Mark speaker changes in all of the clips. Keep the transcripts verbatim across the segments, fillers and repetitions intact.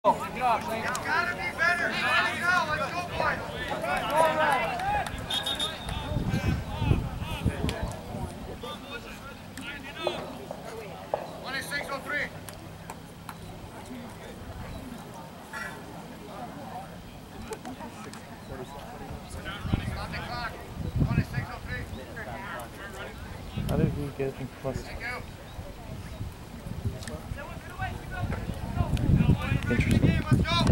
Speaker 1: Get off, Shane. It's gotta be better. Now, let's go, boys. twenty-six oh three. Stop the clock. twenty-six oh three.
Speaker 2: How did he get in plus? Interesting.
Speaker 1: Let's go.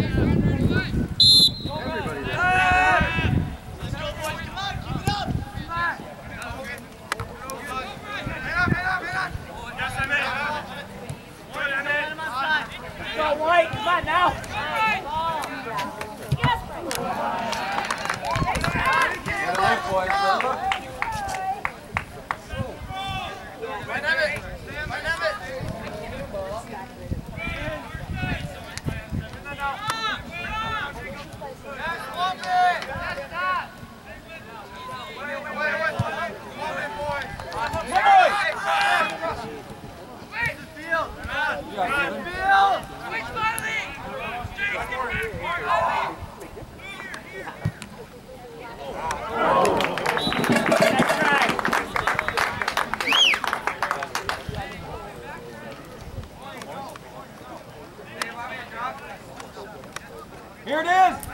Speaker 1: Everybody there. Let's go, boys. Come on, keep it up. Head up, head up, head up.
Speaker 3: Go, White. Come on now.
Speaker 1: Get life, boys. Right of it. Right of it.
Speaker 4: Here it is!